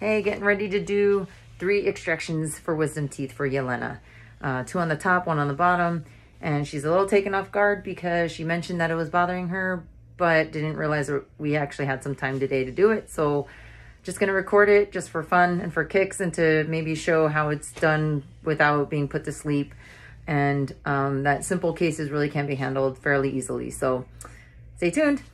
Hey, getting ready to do 3 extractions for wisdom teeth for Yelena. 2 on the top, 1 on the bottom. And she's a little taken off guard because she mentioned that it was bothering her, but didn't realize that we actually had some time today to do it. So just gonna record it just for fun and for kicks and to maybe show how it's done without being put to sleep. And that simple cases really can be handled fairly easily. So stay tuned.